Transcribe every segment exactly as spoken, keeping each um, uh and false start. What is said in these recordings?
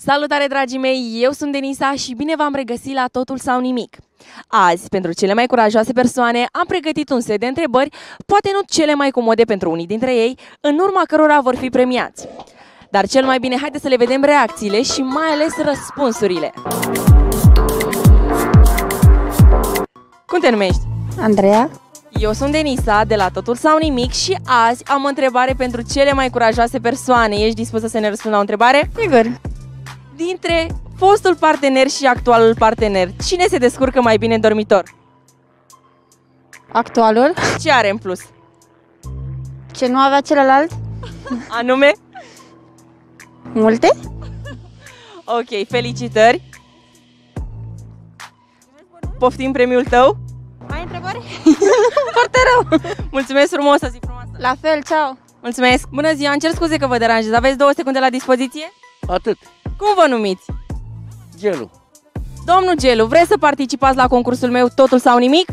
Salutare, dragii mei! Eu sunt Denisa și bine v-am regăsit la Totul sau Nimic. Azi, pentru cele mai curajoase persoane, am pregătit un set de întrebări, poate nu cele mai comode pentru unii dintre ei, în urma cărora vor fi premiați. Dar cel mai bine, haideți să le vedem reacțiile și mai ales răspunsurile. Cum te numești? Andreea. Eu sunt Denisa, de la Totul sau Nimic și azi am o întrebare pentru cele mai curajoase persoane. Ești dispusă să ne răspunzi la o întrebare? Sigur. Dintre fostul partener și actualul partener, cine se descurcă mai bine în dormitor? Actualul. Ce are în plus? Ce nu avea celălalt? Anume? Multe. Ok, felicitări! Poftim premiul tău? Ai întrebări? Foarte rău! Mulțumesc frumos, o zi frumoasă! La fel, ceau! Mulțumesc! Bună ziua, îmi cer scuze că vă deranjez, aveți două secunde la dispoziție? Atât. Cum vă numiți? Gelu. Domnul Gelu, vreți să participați la concursul meu Totul sau Nimic?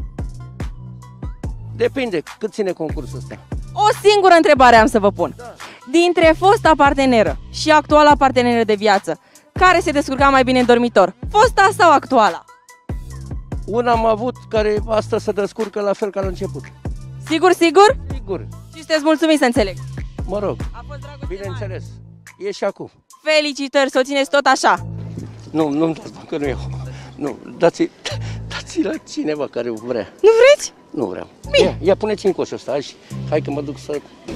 Depinde, cât ține concursul ăsta. O singură întrebare am să vă pun. Da. Dintre fosta parteneră și actuala parteneră de viață, care se descurca mai bine în dormitor? Fosta sau actuala? Una am avut care asta se descurcă la fel ca la început. Sigur, sigur? Sigur. Și sunteți mulțumiți, să înțeleg. Mă rog. A fost dragoste bineînțeles. E și acum. Felicitări, să o țineți tot așa. Nu, nu-mi dați, că nu eu. Nu, dați, dați la cineva care vrea. Nu vreți? Nu vreau. Bine. Ia, ia puneți în coșul ăsta, hai, hai că mă duc să...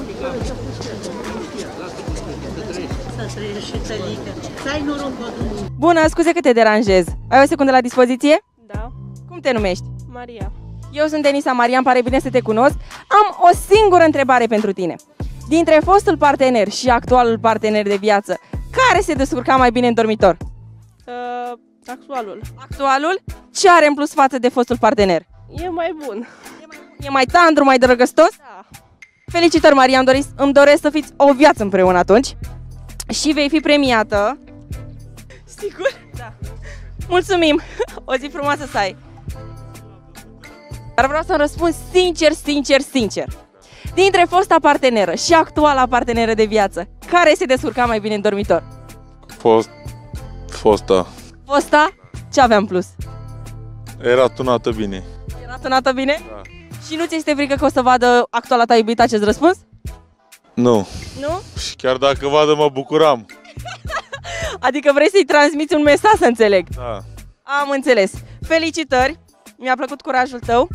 Bună, scuze că te deranjez. Ai o secundă la dispoziție? Da. Cum te numești? Maria. Eu sunt Denisa Maria, îmi pare bine să te cunosc. Am o singură întrebare pentru tine. Dintre fostul partener și actualul partener de viață, care se descurca mai bine în dormitor? Uh, actualul. Actualul? Ce are în plus față de fostul partener? E mai bun. E mai tandru, mai drăgăstos? Da. Felicitări, Maria, îmi, doriți, îmi doresc să fiți o viață împreună atunci. Și vei fi premiată. Sigur? Da. Mulțumim! O zi frumoasă să ai! Dar vreau să-mi răspund sincer, sincer, sincer. Dintre fosta parteneră și actuala parteneră de viață, care se descurca mai bine în dormitor? Fost, fosta. Fosta? Ce avea în plus? Era tunată bine. Era tunată bine? Da. Și nu ți este frică că o să vadă actuala ta iubită acest răspuns? Nu. Nu? Și chiar dacă vadă, mă bucuram. Adică vrei să-i transmiți un mesaj, să înțeleg? Da. Am înțeles. Felicitări! Mi-a plăcut curajul tău.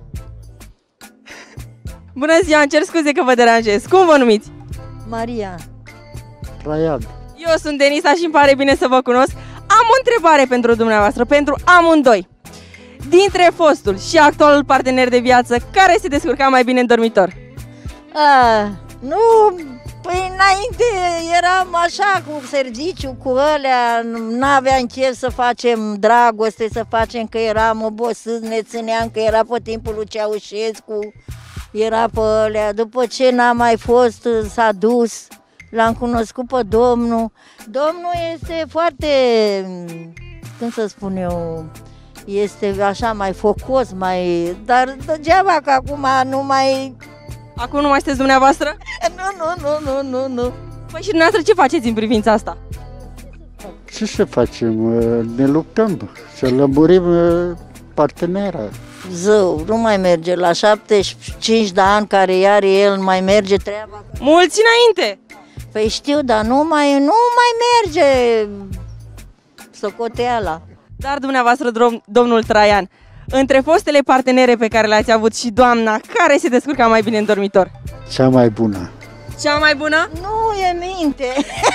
Bună ziua, îmi cer scuze că vă deranjez. Cum vă numiți? Maria. Traian. Eu sunt Denisa și îmi pare bine să vă cunosc. Am o întrebare pentru dumneavoastră, pentru amândoi. Dintre fostul și actualul partener de viață, care se descurca mai bine în dormitor? A, nu, păi înainte eram așa cu serviciu, cu ălea, n-aveam chef să facem dragoste, să facem că eram obosiți, ne țineam că era pe timpul lui Ceaușescu, era pe ălea. După ce n-a mai fost, s-a dus, l-am cunoscut pe domnul. Domnul este foarte, cum să spun eu, este așa mai focos, mai, dar degeaba că acum nu mai... Acum nu mai sunteți dumneavoastră? Nu, nu, nu, nu, nu, nu. Păi și dumneavoastră ce faceți în privința asta? Ce să facem? Ne luptăm, să lămurim partenera. Zău, nu mai merge, la șaptezeci și cinci de ani care are el, mai merge treaba. Mulți înainte! Păi știu, dar nu mai, nu mai merge socoteala. Dar dumneavoastră, dom domnul Traian, între fostele partenere pe care le-ați avut și doamna, care se descurca mai bine în dormitor? Cea mai bună. Cea mai bună? Nu e minte.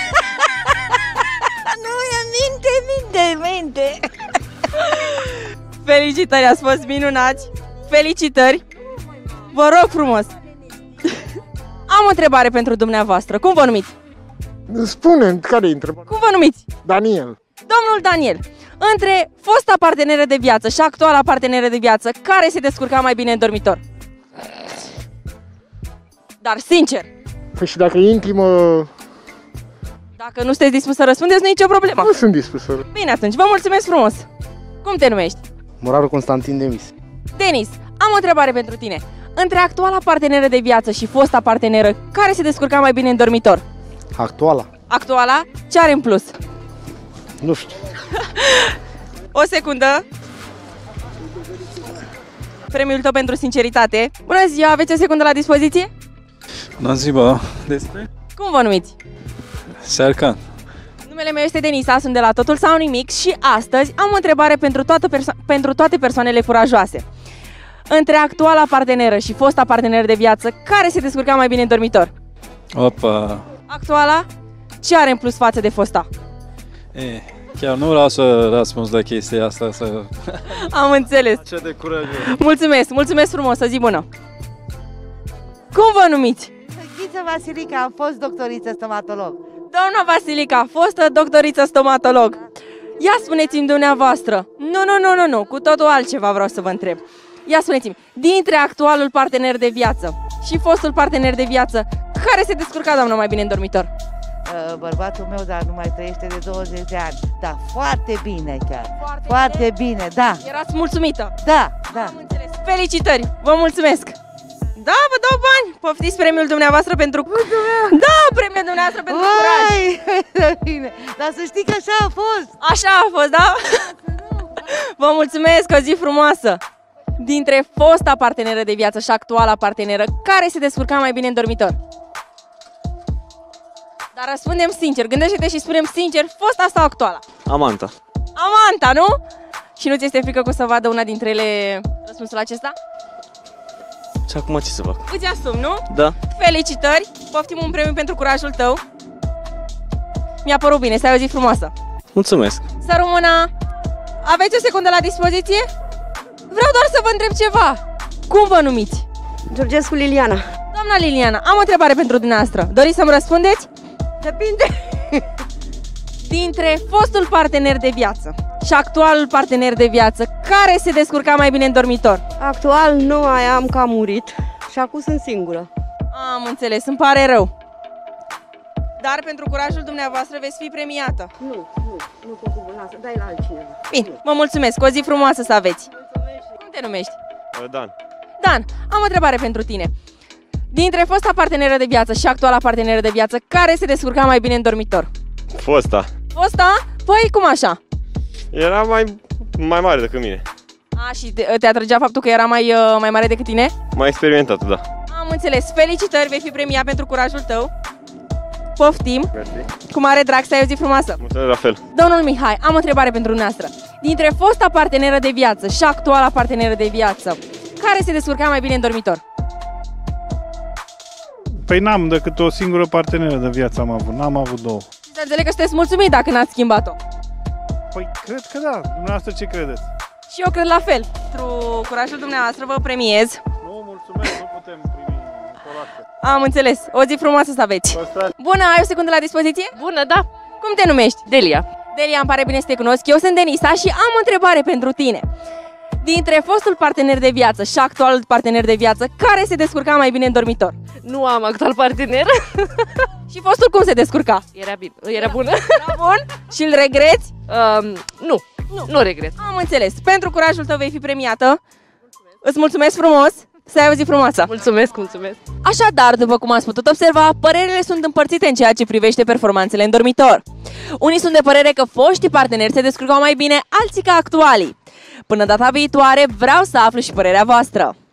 Nu e minte, minte, minte. Felicitări, ați fost minunați! Felicitări! Vă rog frumos! Am o întrebare pentru dumneavoastră. Cum vă numiți? Spune, care-i întrebarea? Cum vă numiți? Daniel. Domnul Daniel, între fosta parteneră de viață și actuala parteneră de viață, care se descurca mai bine în dormitor? Dar sincer! Păi și dacă e intimă... Dacă nu sunteți dispus să răspundeți, nu e nicio problemă. Nu sunt dispus să... Bine atunci, vă mulțumesc frumos! Cum te numești? Moraru Constantin Demis. Denis, am o întrebare pentru tine. Între actuala parteneră de viață și fosta parteneră, care se descurca mai bine în dormitor? Actuala. Actuala? Ce are în plus? Nu știu. O secundă. Premiul tău pentru sinceritate. Bună ziua, aveți o secundă la dispoziție? Bună ziua! Despre? Cum vă numiți? Sercan. Numele meu este Denisa, sunt de la Totul sau Nimic și astăzi am o întrebare pentru, toată perso- pentru toate persoanele curajoase. Între actuala parteneră și fosta parteneră de viață, care se descurca mai bine în dormitor? Opa! Actuala? Ce are în plus față de fosta? E, chiar nu vreau să răspuns la chestia asta, să... Am înțeles. Ce de curajos! Mulțumesc, mulțumesc frumos, o zi bună! Cum vă numiți? Ghiță Vasilica, am fost doctoriță stomatolog. Doamna Vasilica, fostă doctoriță stomatolog. Ia spuneți-mi dumneavoastră. Nu, nu, nu, nu, nu, cu totul altceva vreau să vă întreb. Ia spuneți-mi, dintre actualul partener de viață și fostul partener de viață, care se descurca, doamnă, mai bine în dormitor? Bărbatul meu, dar nu mai trăiește de douăzeci de ani. Da, foarte bine chiar. Foarte, Foarte bine, da. Erați mulțumită? Da, da. Am înțeles. Felicitări! Vă mulțumesc! Da, vă dau bani! Poftiți premiul dumneavoastră pentru... Mulțumesc! Da, premiul dumneavoastră pentru curaj! Vai, bine. Dar să știi că așa a fost. Așa a fost, da? Vă mulțumesc, o zi frumoasă! Dintre fosta parteneră de viață și actuala parteneră, care se descurca mai bine în dormitor? Dar răspundem sincer, gândește-te și spunem sincer, fosta sau actuala? Amanta. Amanta, nu? Și nu ți este frică că o să vadă una dintre ele răspunsul acesta? Și acum ce să fac? Îți asumi, nu? Da. Felicitări! Poftim un premiu pentru curajul tău. Mi-a părut bine, să ai o zi frumoasă. Mulțumesc. Să rămână! Aveți o secundă la dispoziție? Vreau doar să vă întreb ceva. Cum vă numiți? Georgescu Liliana. Doamna Liliana, am o întrebare pentru dumneavoastră. Doriți să-mi răspundeți? Depinde. Dintre fostul partener de viață și actualul partener de viață, care se descurca mai bine în dormitor? Actual nu mai am, că am murit și acum sunt singură. Am înțeles, îmi pare rău. Dar pentru curajul dumneavoastră veți fi premiată. Nu, nu, nu pot cu bună, dai la altcineva. Bine, vă mulțumesc, o zi frumoasă să aveți. Cum te numești? Dan. Dan, am o întrebare pentru tine. Dintre fosta parteneră de viață și actuala parteneră de viață, care se descurca mai bine în dormitor? Fosta. Fosta? Păi, cum așa? Era mai, mai mare decât mine. A, și te, te atrăgea faptul că era mai, uh, mai mare decât tine? Mai experimentat, da. Am înțeles. Felicitări, vei fi premiat pentru curajul tău. Poftim. Mersi. Cu mare drag, să ai o zi frumoasă. Mulțumesc la fel. Domnul Mihai, am o întrebare pentru dumneavoastră. Dintre fosta parteneră de viață și actuala parteneră de viață, care se descurca mai bine în dormitor? Păi n-am decât o singură parteneră de viață am avut, n-am avut două. Să înțeleg că sunteți mulțumit dacă n-ați schimbat-o. Păi cred că da, dumneavoastră ce credeți? Și eu cred la fel. Pentru curajul dumneavoastră vă premiez. Nu, mulțumesc, nu putem primi colație. Am înțeles. O zi frumoasă să aveți. Bună, ai o secundă la dispoziție? Bună, da. Cum te numești? Delia. Delia, îmi pare bine să te cunosc. Eu sunt Denisa și am o întrebare pentru tine. Dintre fostul partener de viață și actualul partener de viață, care se descurca mai bine în dormitor? Nu am actual partener. Și fostul cum se descurca? Era bine, era bună. Era bun? Și îl regreți? Um, nu, nu, nu regret. Am înțeles. Pentru curajul tău vei fi premiată. Îți mulțumesc frumos. Să ai o zi frumoasă. Mulțumesc, mulțumesc. Așadar, după cum ați putut observa, părerile sunt împărțite în ceea ce privește performanțele în dormitor. Unii sunt de părere că foștii parteneri se descurcau mai bine, alții ca actualii. Până data viitoare, vreau să aflu și părerea voastră.